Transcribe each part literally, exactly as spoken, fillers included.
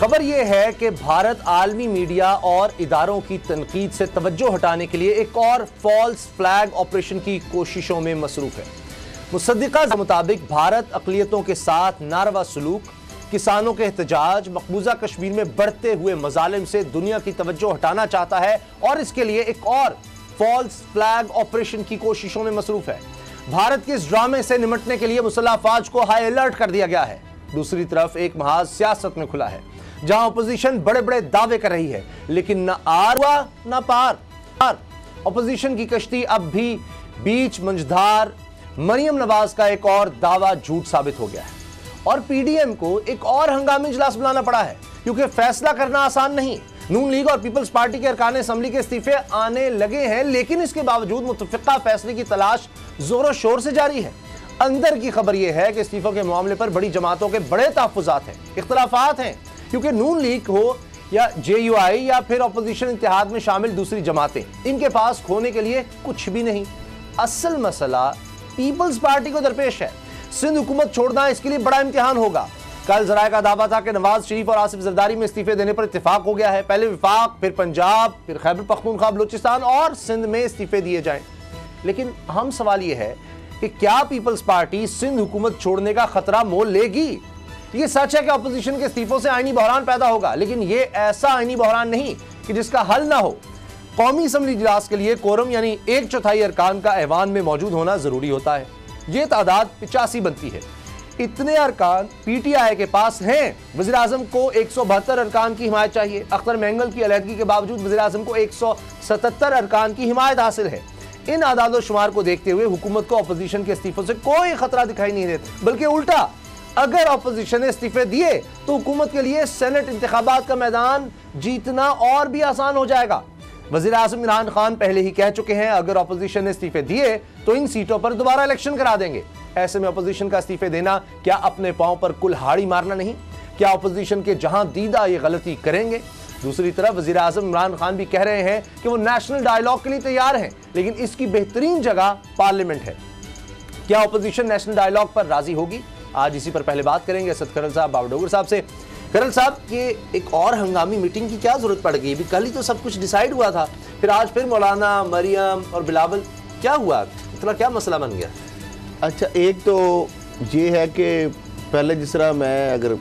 खबर यह है कि भारत आलमी मीडिया और इदारों की तनकीद से तवज्जो हटाने के लिए एक और फॉल्स फ्लैग ऑपरेशन की कोशिशों में मसरूफ है। मुसद्दिका के मुताबिक भारत अक़लियतों के साथ नारवा सलूक, किसानों के एहतजाज, मकबूजा कश्मीर में बढ़ते हुए मजालिम से दुनिया की तवज्जो हटाना चाहता है और इसके लिए एक और फॉल्स फ्लैग ऑपरेशन की कोशिशों में मसरूफ है। भारत के इस ड्रामे से निपटने के लिए मुसल्लह अफवाज को हाई अलर्ट कर दिया गया है। दूसरी तरफ एक महाज सियासत में खुला है, जहां अपोजिशन बड़े बड़े दावे कर रही है, लेकिन न आर हुआ न पार। अपोजिशन की कश्ती अब भी बीच मंझधार। मरियम नवाज का एक और दावा झूठ साबित हो गया है और पीडीएम को एक और हंगामी इजलास बुलाना पड़ा है, क्योंकि फैसला करना आसान नहीं। नून लीग और पीपल्स पार्टी के अरकान असम्बली के इस्तीफे आने लगे हैं, लेकिन इसके बावजूद मुतफ़िक़ा फैसले की तलाश जोरों शोर से जारी है। अंदर की खबर यह है कि इस्तीफों के मामले पर बड़ी जमातों के बड़े तहफ़्फ़ुज़ात हैं, इख्तिलाफ़ात हैं, क्योंकि नून लीग हो या जे यू आई या फिर अपोजिशन इत्तेहाद में शामिल दूसरी जमातें, इनके पास खोने के लिए कुछ भी नहीं। असल मसला पीपल्स पार्टी को दरपेश है। सिंध हुकूमत छोड़ना इसके लिए बड़ा इम्तिहान होगा। कल जराये का दावा था कि नवाज शरीफ और आसिफ जरदारी में इस्तीफे देने पर इत्तेफाक हो गया है। पहले विफाक, फिर पंजाब, फिर खैबर पख्तूनख्वा, बलूचिस्तान और सिंध में इस्तीफे दिए जाएं। लेकिन हम सवाल यह है कि क्या पीपल्स पार्टी सिंध हुकूमत छोड़ने का खतरा मोल लेगी? ये सच है कि अपोजिशन के इस्तीफों से आईनी बहरान पैदा होगा, लेकिन ये ऐसा आईनी बहरान नहीं कि जिसका हल ना हो। कौमी असम्बली इजलास के लिए कोरम यानी एक चौथाई अरकान का ऐवान में मौजूद होना जरूरी होता है। ये तादाद पिचासी बनती है। इतने अरकान पीटीआई के पास हैं। वज़ीर आज़म को एक सौ बहत्तर अरकान की हिमायत चाहिए। अख्तर मेंगल की अलहदगी के बावजूद वज़ीर आज़म को एक सौ सतहत्तर अरकान की हिमायत हासिल है। इन आदाद शुमार को देखते हुए हुकूमत को अपोजिशन के इस्तीफों से कोई खतरा दिखाई नहीं देता, बल्कि उल्टा, अगर अपोजिशन ने इस्तीफे दिए तो हुकूमत के लिए सेनेट इंतखाबात का मैदान जीतना और भी आसान हो जाएगा। वज़ीर आज़म इमरान खान पहले ही कह चुके हैं, अगर अपोजिशन ने इस्तीफे दिए तो इन सीटों पर दोबारा इलेक्शन करा देंगे। ऐसे में अपोजिशन का इस्तीफे देना क्या अपने पांव पर कुल्हाड़ी मारना नहीं? क्या अपोजिशन के जहां दीदा ये गलती करेंगे? दूसरी तरफ वज़ीर आज़म इमरान खान भी कह रहे हैं कि वो नेशनल डायलॉग के लिए तैयार हैं, लेकिन इसकी बेहतरीन जगह पार्लियामेंट है। क्या अपोजिशन नेशनल डायलॉग पर राजी होगी? आज इसी पर पहले बात करेंगे असद खरल साहब, बावडोगर साहब से। खरल साहब, ये एक और हंगामी मीटिंग की क्या जरूरत पड़ गई? कल ही तो सब कुछ डिसाइड हुआ था, फिर आज फिर मौलाना, मरियम और बिलावल, क्या हुआ? इतना क्या मसला बन गया? अच्छा, एक तो ये है कि पहले जिस तरह मैं अगर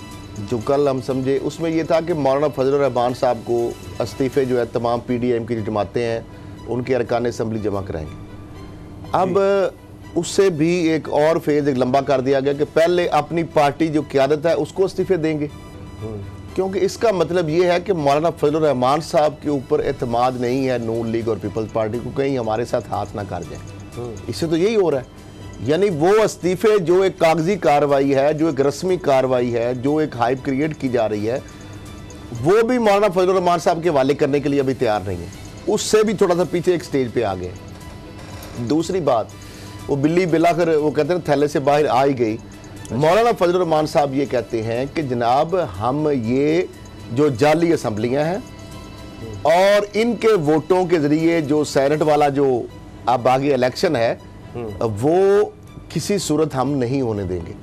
जो कल हम समझे उसमें ये था कि मौलाना फजलुर रहमान साहब को इस्तीफे जो है तमाम पीडीएम की जो जमातें हैं उनके अरकान असम्बली जमा कराएंगे। अब उससे भी एक और फेज एक लंबा कर दिया गया कि पहले अपनी पार्टी जो क़यादत है उसको इस्तीफे देंगे, क्योंकि इसका मतलब ये है कि मौलाना फजलुर रहमान साहब के ऊपर एतमाद नहीं है नून लीग और पीपल्स पार्टी को, कहीं हमारे साथ हाथ ना कर जाए। इससे तो यही हो रहा है, यानी वो इस्तीफे जो एक कागजी कार्रवाई है, जो एक रस्मी कार्रवाई है, जो एक हाइप क्रिएट की जा रही है, वो भी मौलाना फजलुर रहमान साहब के हवाले करने के लिए अभी तैयार नहीं है। उससे भी थोड़ा सा पीछे एक स्टेज पे आ गए। दूसरी बात, वो बिल्ली बिलाकर वो कहते हैं थैले से बाहर आ ही गई। मौलाना फजलुर रहमान साहब ये कहते हैं कि जनाब हम ये जो जाली असम्बलियाँ हैं और इनके वोटों के ज़रिए जो सेनेट वाला जो अब आगे इलेक्शन है वो किसी सूरत हम नहीं होने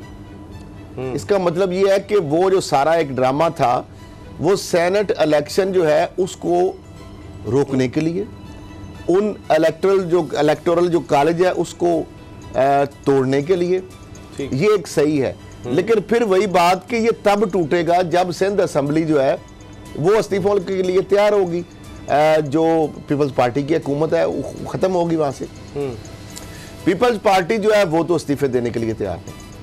देंगे। इसका मतलब ये है कि वो जो सारा एक ड्रामा था वो सेनेट इलेक्शन जो है उसको रोकने के लिए, उन इलेक्टोरल जो इलेक्टोरल जो कॉलेज है उसको तोड़ने के लिए ये एक सही है। लेकिन फिर वही बात कि ये तब टूटेगा जब सिंध असम्बली जो है वो इस्तीफों के लिए तैयार होगी। जो पीपल्स पार्टी की हुकूमत है वो ख़त्म होगी वहाँ से। पीपल्स पार्टी जो है वो तो इस्तीफे देने के लिए तैयार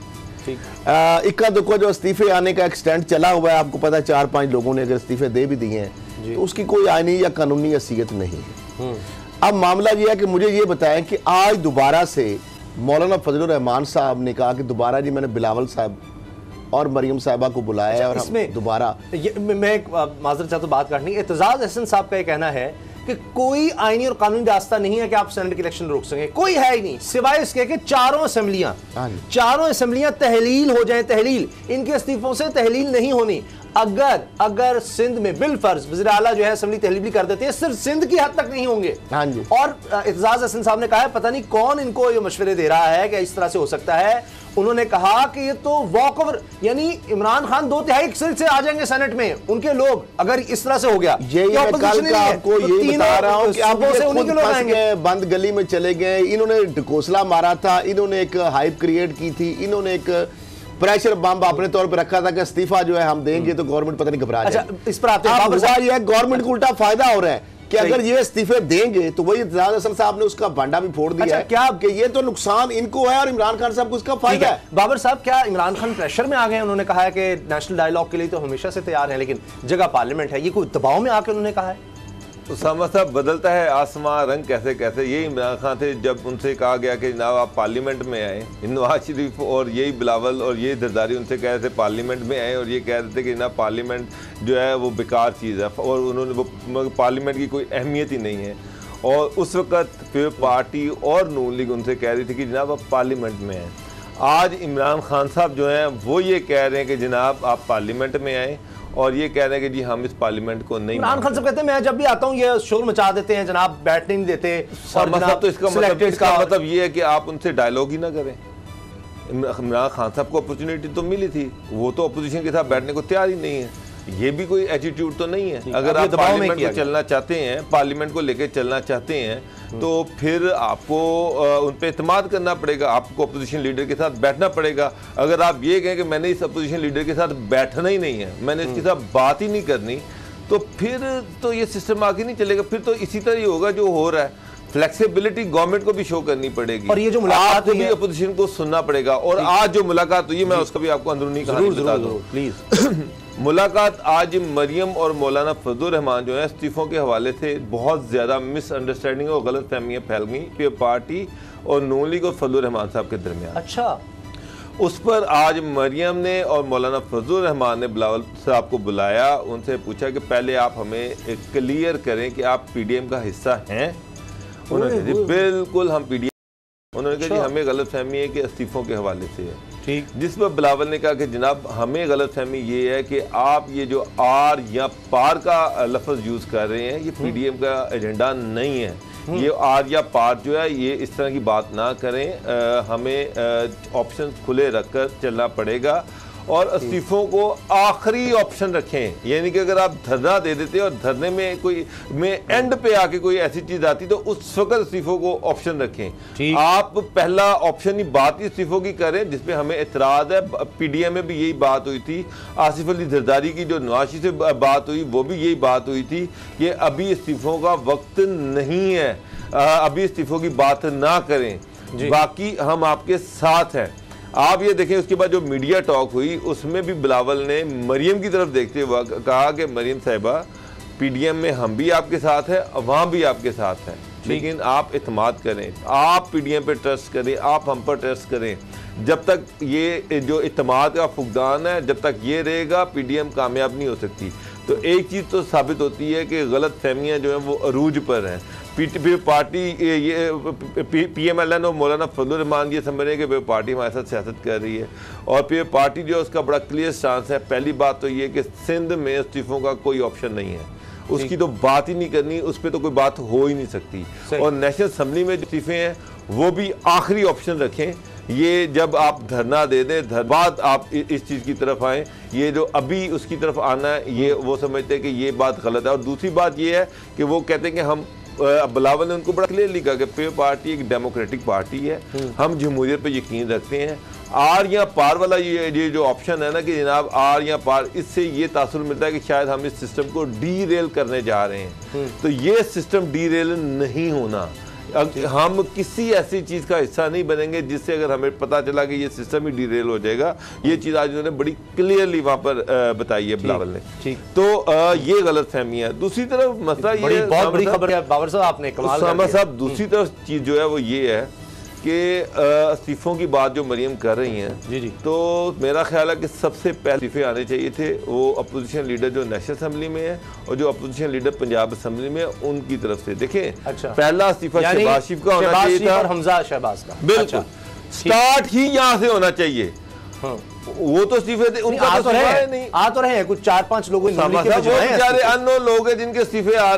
है। इक्का दुक्का जो इस्तीफे आने का एक्सटेंट चला हुआ है, आपको पता है चार पांच लोगों ने अगर इस्तीफे दे भी दिए हैं तो उसकी कोई आईनी या कानूनी हैसियत नहीं है। अब मामला यह है कि मुझे ये बताएं कि आज दोबारा से मौलाना फजलुर रहमान साहब ने कहा कि दोबारा जी मैंने बिलावल साहब और मरियम साहिबा को बुलाया है और इसमें दोबारा मैं एक माजरत चाहता हूं बात काटनी। एतजाज अहसन साहब का ये कहना है कि कोई आईनी और कानूनी रास्ता नहीं है कि आप सेनेट के इलेक्शन रोक सकें, कोई है ही नहीं, सिवाय इसके कि चारों असेंबलियां चारों असेंबलियां तहलील हो जाएं। तहलील, इनके इस्तीफों से तहलील नहीं होनी। अगर अगर सिंध में बिल फर्ज वज़ीर आला जो है असेंबली तहलील कर देते हैं, सिर्फ सिंध की हद तक नहीं होंगे। हाँ जी। और एतजाज हसन साहब ने कहा है पता नहीं कौन इनको ये मशवरे दे रहा है कि इस तरह से हो सकता है, उन्होंने कहा कि ये तो वॉक ओवर, यानी इमरान खान दो तिहाई सीट से आ जाएंगे सेनेट में, उनके लोग, अगर इस तरह से हो गया ये मैं कल का आपको तो यही बता रहा हूं कि आप से उन्हीं के लोग आएंगे। बंद गली में चले गए, इन्होंने ढकोसला मारा था, इन्होंने एक हाइप क्रिएट की थी, इन्होंने एक प्रेशर बम अपने तौर पर रखा था कि इस्तीफा जो है हम देंगे तो गवर्नमेंट पता नहीं घबरा जाए। अच्छा, इस पर आते हैं, ये गवर्नमेंट को उल्टा फायदा हो रहा है कि अगर ये इस्तीफे देंगे तो वही इत्तेजाज अहसन साहब ने उसका भांडा भी फोड़ दिया। अच्छा, है क्या कि ये तो नुकसान इनको है और इमरान खान साहब को इसका फायदा है। बाबर साहब, क्या इमरान खान प्रेशर में आ गए? उन्होंने कहा है कि नेशनल डायलॉग के लिए तो हमेशा से तैयार है, लेकिन जगह पार्लियामेंट है, ये कोई दबाव में आकर उन्होंने कहा है? उसामा साहब, बदलता है आसमां रंग कैसे कैसे। ये इमरान खान थे, जब उनसे कहा गया कि जनाब आप पार्लियामेंट में आए, नवाज शरीफ और यही बिलावल और ये जरदारी उनसे कह रहे थे पार्लियामेंट में आए, और ये कह रहे थे कि जनाब पार्लियामेंट जो है वो बेकार चीज़ है, और उन्होंने वो पार्लियामेंट की कोई अहमियत ही नहीं है। और उस वक़्त फिर पार्टी और नून लीग उनसे कह रही थी कि जनाब आप पार्लियामेंट में आए। आज इमरान खान साहब जो हैं वो ये कह रहे हैं कि जनाब आप पार्लियामेंट में आए, और ये कह रहे हैं कि जी हम इस पार्लियामेंट को नहीं। इमरान खान साहब कहते हैं मैं जब भी आता हूँ ये शोर मचा देते हैं जनाब, बैठने नहीं देते। और मतलब तो इसका मतलब इसका मतलब ये है कि आप उनसे डायलॉग ही ना करें। इमरान खान साहब को अपॉर्चुनिटी तो मिली थी, वो तो अपोजिशन के साथ बैठने को तैयार ही नहीं है। ये भी कोई एटीट्यूड तो नहीं है। अगर आप पार्लियामेंट को चलना चाहते हैं, पार्लियामेंट को लेकर चलना चाहते हैं, तो फिर आपको उन पर एतमाद करना पड़ेगा, आपको अपोजिशन लीडर के साथ बैठना पड़ेगा। अगर आप ये कहें कि मैंने इस अपोजिशन लीडर के साथ बैठना ही नहीं है, मैंने इसके साथ बात ही नहीं करनी, तो फिर तो ये सिस्टम आगे नहीं चलेगा। फिर तो इसी तरह ही होगा जो हो रहा है। फ्लेक्सिबिलिटी गवर्नमेंट को भी शो करनी पड़ेगी, और ये जो मुलाकात हुई है अपोजिशन को सुनना पड़ेगा। और आज जो मुलाकात हुई है, मैं उसका भी आपको अंदरूनी कहानी बता दूं प्लीज। मुलाकात आज मरियम और मौलाना फजलुर रहमान जो है इस्तीफों के हवाले से बहुत ज़्यादा मिसअंडरस्टैंडिंग और गलत फहमियाँ फैल गई पी पार्टी और नून लीग और फजलुर रहमान साहब के दरमियान। अच्छा, उस पर आज मरियम ने और मौलाना फजलुर रहमान ने बिलावल साहब को बुलाया, उनसे पूछा कि पहले आप हमें क्लियर करें कि आप पीडीएम का हिस्सा हैं। उन्होंने कहा बिल्कुल हम पीडीएम। उन्होंने कहा जी हमें गलत फहमी है कि इस्तीफों के हवाले से है। ठीक। जिस पर बिलावल ने कहा कि जनाब हमें गलत फहमी ये है कि आप ये जो आर या पार का लफ्ज़ यूज़ कर रहे हैं, ये पीडीएम का एजेंडा नहीं है। ये आर या पार जो है ये इस तरह की बात ना करें, आ, हमें ऑप्शन खुले रखकर चलना पड़ेगा और इस्तीफों को आखिरी ऑप्शन रखें। यानी कि अगर आप धरना दे देते और धरने में कोई में एंड पे आके कोई ऐसी चीज आती तो उस वक्त इस्तीफों को ऑप्शन रखें। आप पहला ऑप्शन ही बात ही इस्तीफों की करें, जिसपे हमें एतराज है। पीडीएम में भी यही बात हुई थी, आसिफ अली जरदारी की जो नवाशी से बात हुई वो भी यही बात हुई थी कि अभी इस्तीफों का वक्त नहीं है, अभी इस्तीफों की बात ना करें, बाकी हम आपके साथ हैं। आप ये देखें, उसके बाद जो मीडिया टॉक हुई उसमें भी बिलावल ने मरियम की तरफ देखते हुए कहा कि मरियम साहिबा, पीडीएम में हम भी आपके साथ हैं, वहाँ भी आपके साथ हैं, लेकिन आप इत्माद करें, आप पीडीएम पे ट्रस्ट करें, आप हम पर ट्रस्ट करें। जब तक ये जो इत्माद का फुकदान है, जब तक ये रहेगा, पीडीएम कामयाब नहीं हो सकती। तो एक चीज़ तो साबित होती है कि गलत फहमियाँ जो हैं वो अरूज पर हैं। पीटीपी पार्टी ये पीएमएलएन और मौलाना फजलुर रहमान ये समझ रहे हैं कि पार्टी हमारे साथ सियासत कर रही है, और फिर पार्टी जो है उसका बड़ा क्लियर स्टांस है। पहली बात तो ये कि सिंध में इस्तीफों का कोई ऑप्शन नहीं है, उसकी तो बात ही नहीं करनी, उस पर तो कोई बात हो ही नहीं सकती। और नेशनल असम्बली में जो इस्तीफे हैं वो भी आखिरी ऑप्शन रखें। ये जब आप धरना दे दें, धर बाद आप इस चीज़ की तरफ आएँ, ये जो अभी उसकी तरफ आना है ये वो समझते हैं कि ये बात गलत है। और दूसरी बात ये है कि वो कहते हैं कि हम, बिलावल ने उनको बड़ा क्लियरली कहा कि पे पार्टी एक डेमोक्रेटिक पार्टी है, हम जमहूरियत पे यकीन रखते हैं। आर या पार वाला ये ये जो ऑप्शन है ना कि जनाब आर या पार, इससे ये तासुर मिलता है कि शायद हम इस सिस्टम को डी रेल करने जा रहे हैं। तो ये सिस्टम डी रेल नहीं होना, हम किसी ऐसी चीज़ का हिस्सा नहीं बनेंगे जिससे अगर हमें पता चला कि ये सिस्टम ही डिरेल हो जाएगा। ये चीज़ आज उन्होंने बड़ी क्लियरली वहाँ पर बताई है बिलावल ने। ठीक, तो आ, ये गलत फहमी है। दूसरी तरफ मसला ये बहुत बड़ी खबर है बाबर साहब, आपने कमाल कर दिया। साहब दूसरी तरफ चीज़ जो है वो ये है कि इस्तीफों की बात जो मरियम कर रही हैं, जी जी, तो मेरा ख्याल है कि सबसे पहले इस्तीफे आने चाहिए थे वो अपोजिशन लीडर जो नेशनल असम्बली में है और जो अपोजिशन लीडर पंजाब असम्बली में है, उनकी तरफ से। देखें, अच्छा, पहला इस्तीफा शहबाज शरीफ का होना चाहिए था, हमजा शहबाज का, बिल्कुल स्टार्ट ही यहाँ से होना चाहिए। हाँ। वो तो इस्तीफे थे, उनका तो रहे नहीं, आ तो रहे हैं कुछ चार पांच लोग, बेचारे अननोन लोग हैं जिनके इस्तीफे आ रहे हैं।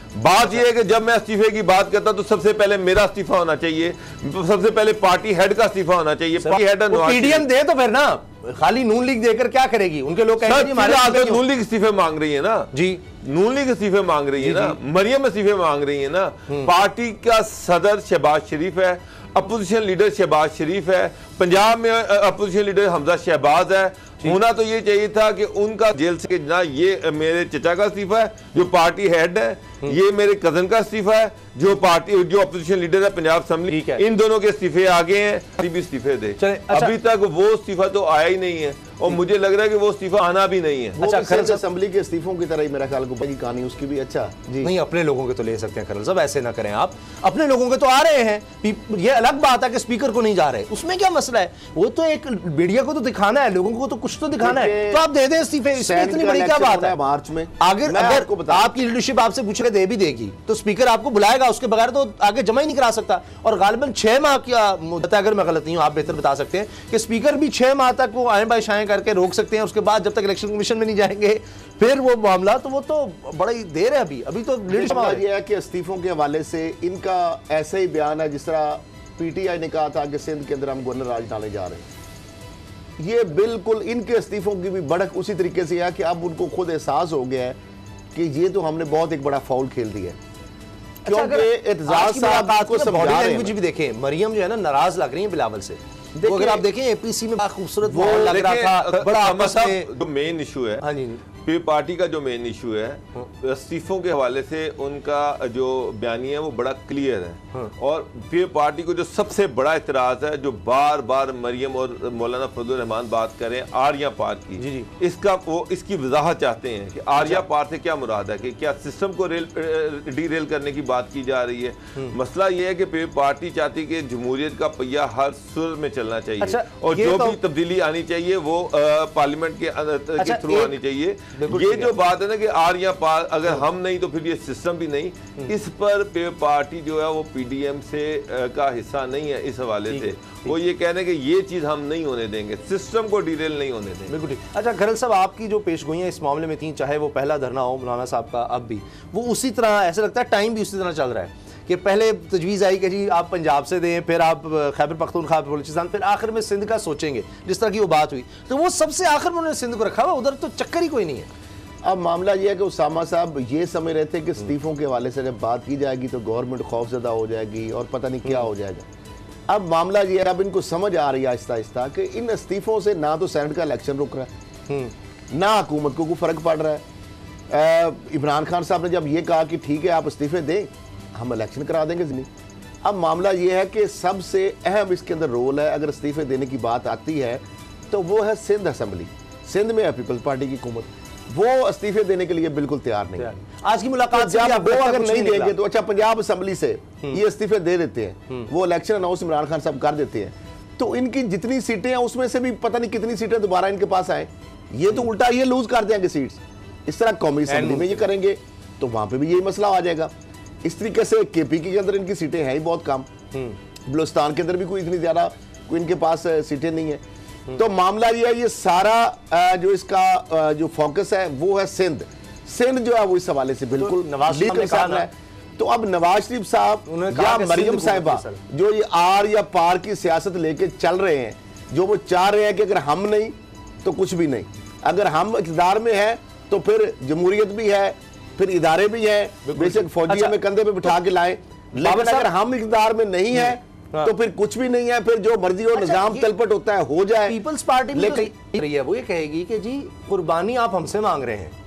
बात यह है कि जब मैं इस्तीफे की बात करता तो सबसे पहले मेरा इस्तीफा होना चाहिए, सबसे पहले पार्टी हेड का इस्तीफा होना चाहिए। पार्टी हेड पीडीएम दे तो फिर ना, खाली नून लीग देकर क्या करेगी? उनके लोग कहेंगे नून लीग इस्तीफे मांग रही है ना जी, नून लीग इस्तीफे मांग रही है ना, मरियम इस्तीफे मांग रही है ना। पार्टी का सदर शहबाज शरीफ है, अपोजिशन लीडर शहबाज शरीफ है, पंजाब में अपोजिशन लीडर हमजा शहबाज है। होना तो ये चाहिए था कि उनका जेल से ना, ये मेरे चचा का इस्तीफा है जो पार्टी हेड है, ये मेरे कजन का इस्तीफा है जो पार्टी जो अपोजिशन लीडर है पंजाब असेंबली, इन दोनों के इस्तीफे आगे हैं, भी इस्तीफे दे। अच्छा, अभी तक वो इस्तीफा तो आया ही नहीं है और मुझे लग रहा है कि वो इस्तीफा आना भी नहीं है। अच्छा, खरल असेंबली के इस्तीफों की तरह ही मेरा ख्याल की कहानी उसकी भी। अच्छा जी, नहीं, अपने लोगों के तो ले सकते हैं खरल साहब, ऐसे ना करें आप, अपने लोगों के तो आ रहे हैं। ये अलग बात है कि स्पीकर को नहीं जा रहे, उसमें क्या मसला है? वो तो एक मीडिया को तो दिखाना है, लोगों को तो कुछ तो दिखाना है, तो आप दे दें इस्तीफे, इसमें इतनी बड़ी क्या बात है? मार्च में अगर अगर आपकी लीडरशिप आपसे पूछेगा दे भी देगी तो स्पीकर आपको बुलाएगा, उसके बगैर तो आगे जमा ही नहीं करा सकता। और गालिबन छह माह की मुद्दत है, अगर मैं गलत नहीं हूं, आप बेहतर बता सकते हैं कि स्पीकर भी छह माह तक वो आए बाय शाएं करके रोक सकते हैं, उसके बाद जब तक इलेक्शन कमीशन में नहीं जाएंगे फिर वो मामला, तो वो तो बड़ा ही देर है। अभी अभी तो लीडरशिप ये है कि इस्तीफों के हवाले से इनका ऐसा ही बयान है जिस तरह पीटीआई ने कहा था कि सिंध के अंदर हम गवर्नर राज डालने जा रहे हैं। ये बिल्कुल इनके इस्तीफों की भी बढ़क उसी तरीके से है कि अब उनको खुद एहसास हो गया है कि ये तो हमने बहुत एक बड़ा फाउल खेल दिया है। क्योंकि एतजाज साहब को बॉडी लैंग्वेज भी देखें, मरियम जो है ना नाराज लग रही है बिलावल से। वो अगर आप देखें एपीसी में बड़ा खूबसूरत वो लग रहा था, बड़ा आपस में जो मेन इशू है, हाँ जी, पी पार्टी का जो मेन इशू है इस्तीफों के हवाले से उनका जो बयानी है वो बड़ा क्लियर है। हाँ। और पी पार्टी को जो सबसे बड़ा इतराज है, जो बार बार मरियम और मौलाना फजलुर रहमान बात करें आर्या पार की, जी जी। इसका वो इसकी वजाहत चाहते हैं कि आर्या पार से क्या मुराद है, कि क्या सिस्टम को रेल डी रेल करने की बात की जा रही है। मसला ये है कि पी पार्टी चाहती है कि जमहूरियत का पहिया हर सुर में चलना चाहिए। अच्छा, और जो तो... भी तब्दीली आनी चाहिए वो पार्लियामेंट के, अच्छा, के थ्रू आनी चाहिए। ये जो बात है ना कि आर या पार, अगर हम नहीं तो फिर ये सिस्टम भी नहीं, इस पर पे पार्टी जो है वो पीडीएम से का हिस्सा नहीं है। इस हवाले से वो ये कहने कि ये चीज हम नहीं होने देंगे, सिस्टम को डीरेल नहीं होने देंगे। बिल्कुल ठीक। अच्छा खरल साहब, आपकी जो पेशगोइयां इस मामले में थी, चाहे वो पहला धरना हो मौलाना साहब का, अब भी वो उसी तरह, ऐसा लगता है टाइम भी उसी तरह चल रहा है कि पहले तजवीज़ आई कि जी आप पंजाब से दें, फिर आप खैबर पख्तूनख्वा बलूचिस्तान, फिर आखिर में सिंध का सोचेंगे, जिस तरह की वो बात हुई, तो वो सबसे आखिर में उन्होंने सिंध को रखा हुआ, उधर तो चक्कर ही कोई नहीं है। अब मामला यह है कि उसामा साहब ये समझ रहे थे कि इस्तीफों के हवाले से जब बात की जाएगी तो गवर्नमेंट खौफजदा हो जाएगी और पता नहीं क्या हो जाएगा। अब मामला ये है, अब इनको समझ आ रही है आहिस्ता आहिस्ता कि इन इस्तीफों से ना तो सेनेट का इलेक्शन रुक रहा है, ना हुकूमत को कोई फ़र्क पड़ रहा है। इमरान खान साहब ने जब ये कहा कि ठीक है आप इस्तीफे दें, हम इलेक्शन करा देंगे नहीं। अब मामला ये है कि सबसे अहम इसके अंदर रोल है, अगर इस्तीफे देने की बात आती है तो वो है सिंध असेंबली। सिंध में है पीपल्स पार्टी की हुकूमत, वो इस्तीफे देने के लिए बिल्कुल तैयार नहीं। आज की मुलाकात जब वो अगर नहीं देंगे तो अच्छा पंजाब असेंबली से ये इस्तीफे दे देते हैं, वो इलेक्शन अनाउंस इमरान खान साहब कर देते हैं, तो इनकी जितनी सीटें हैं उसमें से भी पता नहीं कितनी सीटें दोबारा इनके पास आए। ये तो उल्टा ये लूज कर देंगे सीट्स। इस तरह कौमी असेंबली में ये करेंगे तो वहां पे भी यही मसला आ जाएगा। इस तरीके से केपी के अंदर इनकी सीटें हैं ही बहुत कम, बलूचिस्तान के अंदर भी कोई इतनी ज्यादा कोई इनके पास सीटें नहीं है। तो मामला ये है, ये सारा जो इसका जो फोकस है वो है सिंध। सिंध जो है वो इस हवाले से बिल्कुल नवाज शरीफ ने कहा है। तो अब नवाज शरीफ साहब या मरियम साहिबा जो ये आर या पार की सियासत लेके चल रहे हैं, जो वो चाह रहे हैं कि अगर हम नहीं तो कुछ भी नहीं, अगर हम इक़्तिदार में है तो फिर जमहूरियत भी है, फिर इदारे भी हैं, बेशक फौजी हमें कंधे पे बिठा के लाए, लेकिन अगर हम इक़्तिदार में नहीं है तो फिर कुछ भी नहीं है, फिर जो मर्जी हो निजाम तलपट होता है हो जाए। पीपल्स पार्टी में लेकिन वो ये कहेगी कि जी कुर्बानी आप हमसे मांग रहे हैं,